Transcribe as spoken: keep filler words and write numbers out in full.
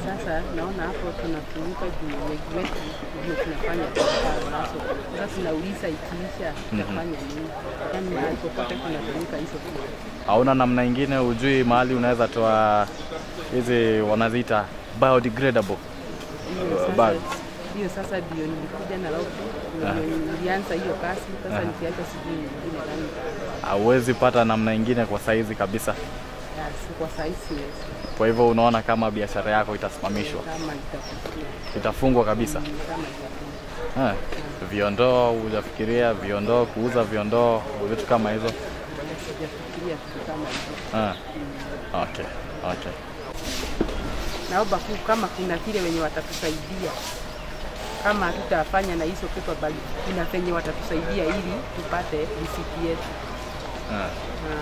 Sasa naona hapo tunafunguka juu wengi wetu ndio tunafanya naso. Sasa tunauliza ikiisha tutafanya nini? Yaani mahali popote tunatumika hizo kitu. Hauna namna nyingine ujui mahali unaweza toa hizi wanaziita biodegradable bags? Hiyo sasa ndio nilikuja na Nairobi. Nilianza hiyo kazi sasa nikiacha sijui nyingine gani. Hauwezi pata namna nyingine kwa saizi kabisa. Yes, kwa saizi. Kwa hivyo unaona kama biashara yako itasimamishwa? Kama itafungwa. Itafungwa kabisa. Kama itafungwa. Eh, viondoo hujafikiria viondoo kuuza viondoo vitu kama hizo? Sijafikiria kitu kama hizo. Ah. Okay. Okay. Naomba kama kuna vile wenye watatusaidia. Kama hatutafanya na hizo pepa bali kuna venye watatusaidia ili tupate risiki yetu. Ah.